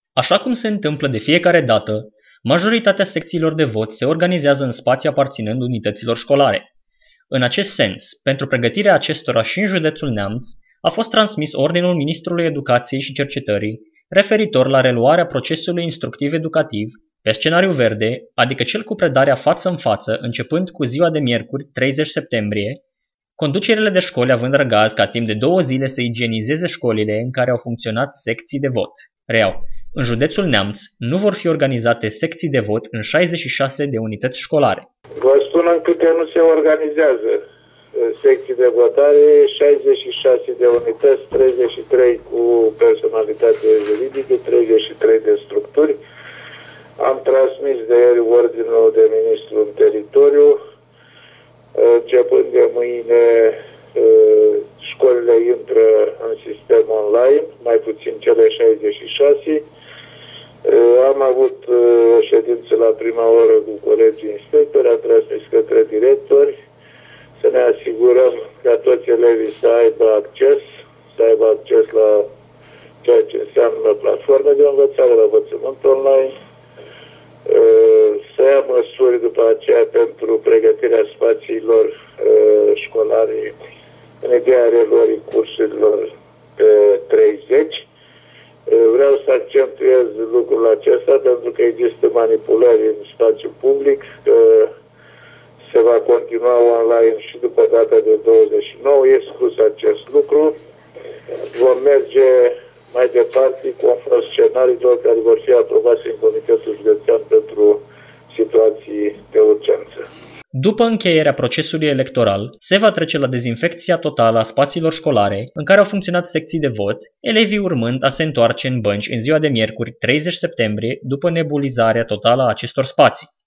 Așa cum se întâmplă de fiecare dată, majoritatea secțiilor de vot se organizează în spații aparținând unităților școlare. În acest sens, pentru pregătirea acestora și în județul Neamț, a fost transmis Ordinul Ministrului Educației și Cercetării referitor la reluarea procesului instructiv educativ pe scenariu verde, adică cel cu predarea față în față, începând cu ziua de miercuri, 30 septembrie, conducerile de școli având răgaz ca timp de 2 zile să igienizeze școlile în care au funcționat secții de vot. Reiau, în județul Neamț nu vor fi organizate secții de vot în 66 de unități școlare. Vă spun în câte nu se organizează secții de votare, 66 de unități, 33 cu personalitate juridică, 33 de structuri. Am transmis de ieri ordinul de ministru în teritoriu. Începând de mâine, școlile intră în sistem online, mai puțin cele 66. Am avut o ședință la prima oră cu colegii inspectori, am transmis către directori să ne asigurăm ca toți elevii să aibă acces la ceea ce înseamnă platforme de învățare, la învățământ online, să ia măsuri după aceea pentru pregătirea spațiilor școlare în ideea reluării cursurilor pe 30. Vreau să accentuez lucrul acesta pentru că există manipulări în spațiul public, că se va continua online și după data de 29, e scos acest lucru. Vom merge mai departe conform scenariilor care vor fi aprobate în Comitetul Județean pentru situații de urgență. După încheierea procesului electoral, se va trece la dezinfecția totală a spațiilor școlare în care au funcționat secții de vot, elevii urmând a se întoarce în bănci în ziua de miercuri, 30 septembrie, după nebulizarea totală a acestor spații.